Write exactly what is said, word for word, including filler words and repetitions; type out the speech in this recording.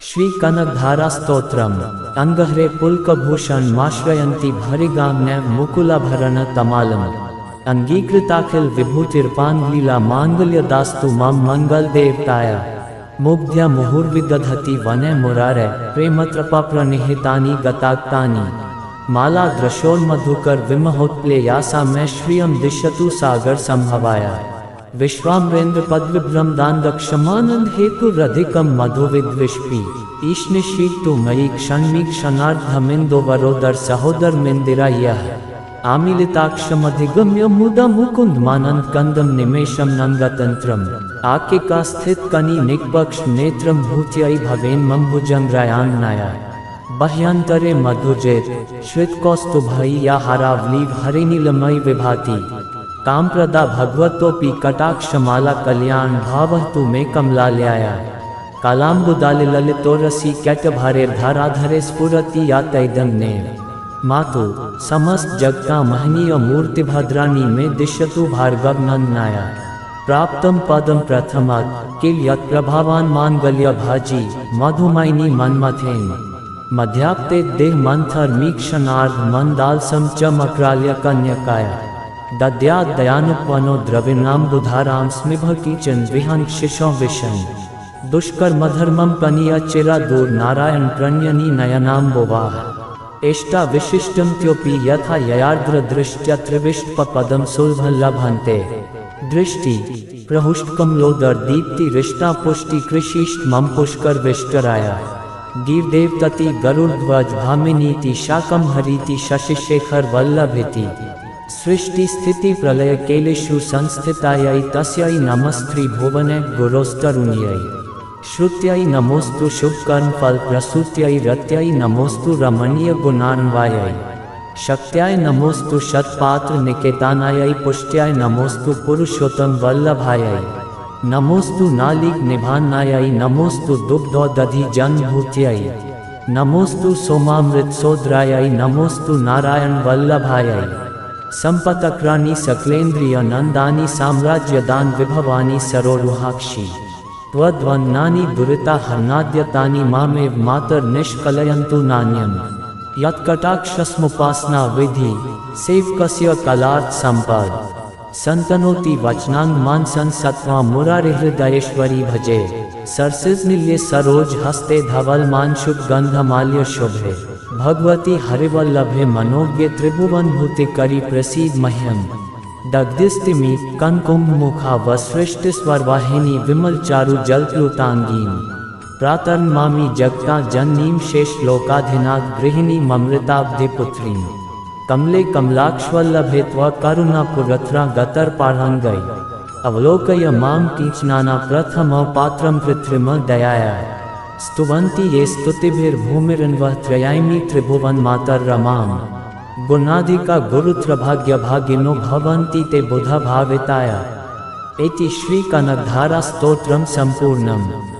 श्री कनकधारा स्तोत्रम अंगहरे पुलकभूषण माश्रयन्ति भरिगाम्य मुकुलाभरण तमालम अंगीकृताखिल विभूतिर्पान्लीला मांगल्य दास्तु मम मंगल देवताय मुग्ध्या मुहुर्विदधति वने मुरारे प्रेमत्रपाप्रणिहितानि गताक्तानि माला दृशोन्मधुकर विमहोत्प्ले यासा मैं श्रियम दिशतु सागर संभवाया विश्वाम्रेन्द्र पद्विभ्रम दानदक्षमानंद हेतु रधिकम मधुविद्विष्पी ईश्निशीतु मयि क्षण्मी क्षणार्धमिंदो वरोदर सहोदर मिंदिरा यह आमीलिताक्षमधिगम्य मुदा मुकुंद मानंद कंदम निमेशम नंगतंत्रम आके का स्थित कनि निक्पक्ष नेत्रम भूत्यै भवेन मम्भुजंग्रायांगनाया बह्यंतरे मधुजेत श्वेत कौस्तुभई या हारावली हरिनीलमयी विभाति कामप्रदा भगवतोपि कटाक्षमाला कल्याण भावतु मे कमलालयाया कालाम्बुदाले ललितोरसी कैटभारे धाराधरे स्फुरति या तैदम्ने मातु समस्त जगता महनीय मूर्तिभद्राणी में दिशतु भार्गव नंदनाया प्राप्तम पदम प्रथमात् किल यत् प्रभावान मांगल्य भाजी मधुमायिनी मन्मथेन मध्याप्ते देह मंथर मीक्षणार्ध मंदालसम च मक्राल्य कन्यकाया दद्यात् दयानुपवनो द्रविणाम्बुधारां स्मिभ कीचन विहंग शिशो विशन दुष्कर मधर्मम कनिया चिरा दूर नारायण प्रणयनी नयनाम्बुवाह एष्टा विशिष्टम त्योपि यथा ययार्द्र दृष्ट्या त्रिविष्ट पदम सुलभ लभन्ते दृष्टि प्रहुष्टकमलोदर दीप्ति रिष्टा पुष्टि कृषिष्ट मम पुष्कर विष्टराया गिरदेव तति गरुड़ध्वज भामिनीति शाकम हरीति शशिशेखर वल्लभिति सृष्टि स्थिति प्रलय केलेषु संस्थितायै तस्यै नमस्त्री भुवने गुरोस्तरुण्यै श्रुत्यै नमोस्तु शुभकर्म फल प्रसूत्यै रत्यै नमोस्तु रमणीय गुणान्वायै शक्त्याय नमोस्तु शतपात्र निकेतानायै पुष्ट्याय नमोस्तु पुरुषोत्तम वल्लभायै नमोस्तु नालिक निभान्नायै नमोस्तु दुग्धोदधि जन्मभूत्यै नमोस्तु सोमामृत सोद्रायै नमोस्तु नारायण वल्लभायै संपतक्राणी सकलेन्द्रिय नंदानी साम्राज्यदान विभवानी सरोरुहाक्षी त्वद्वन्नानि दुरिता हन्नाद्यतानि मामेव मातर निष्कलयन्तु नान्यं यत्कटाक्षस्मुपासना विधि सेवकस्य कलार्थ संपद संतनोति वचनांग मानसन सत्वा मुरारिहृदयेश्वरी भजे सरसिजनिल्य सरोज हस्ते धवल मानशुभ गंधमाल्य शुभे भगवती हरिवल्लभे मनोज्ञ त्रिभुवन भूति करी प्रसीद मह्यम दग्धिस्तिमी कनकुंभ मुखा वसृष्टि स्वरवाहिनी विमल चारु जलप्लुतांगीं प्रातर्मामी जगता जननीं शेष लोकाधिनाथ गृहिणी ममृताब्धि पुत्रीं कमले कमलाक्षवल्लभे त्व करुणापुरत्रा गतर पाढ़ंगै अवलोकय मां कीचनाना प्रथम पात्रं कृत्रिम दयाया स्तुवन्ति ये स्तुतिभिर्भूमिरन्वः त्रयामि त्रिभुवन मातर रमां गुणाधिका गुरुत्र भाग्य भागिनो भवन्ति ते बुधा भाविताया इति श्री कनकधारा स्तोत्रम संपूर्णम।